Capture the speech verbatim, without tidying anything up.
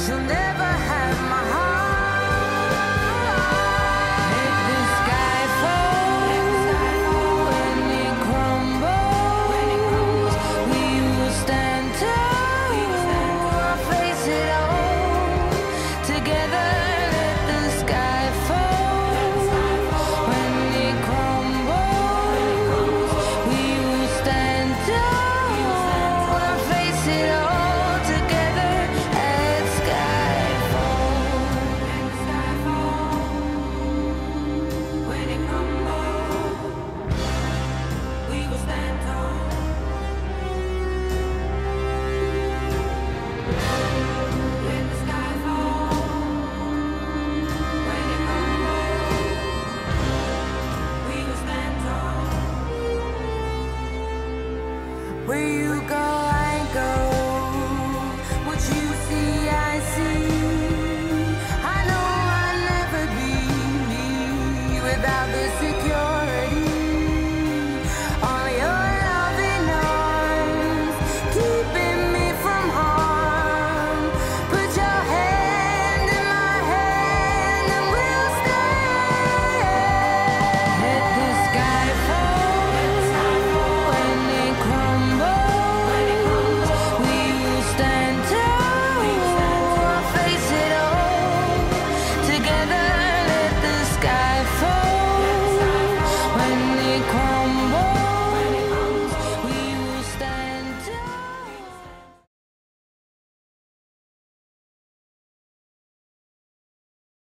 she'll never have my heart. Let the sky fall when it crumbles. We will stand tall, I'll face it all together. Let the sky fall when it crumbles. We will stand tall, I'll face it all together. Let sky fall. When it crumbles, we will stand tall. When the sky falls, when it crumbles, we will stand tall. Where you go, I go. What you see,